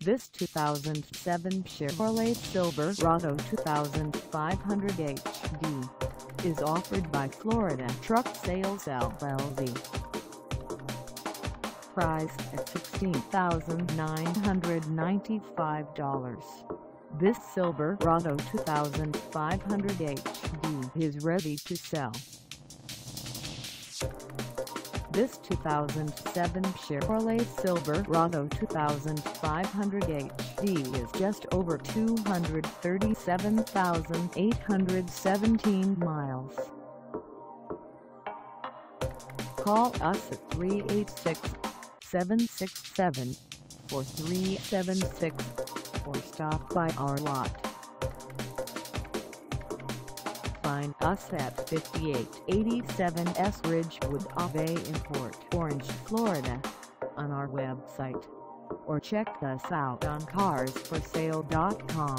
This 2007 Chevrolet Silverado 2500HD is offered by Florida Truck Sales LLC. Priced at $16,995, this Silverado 2500HD is ready to sell. This 2007 Chevrolet Silverado 2500HD is just over 237,817 miles. Call us at 386-767-4376 or stop by our lot. Find us at 5887 S Ridgewood Ave in Port Orange, Florida, on our website, or check us out on carsforsale.com.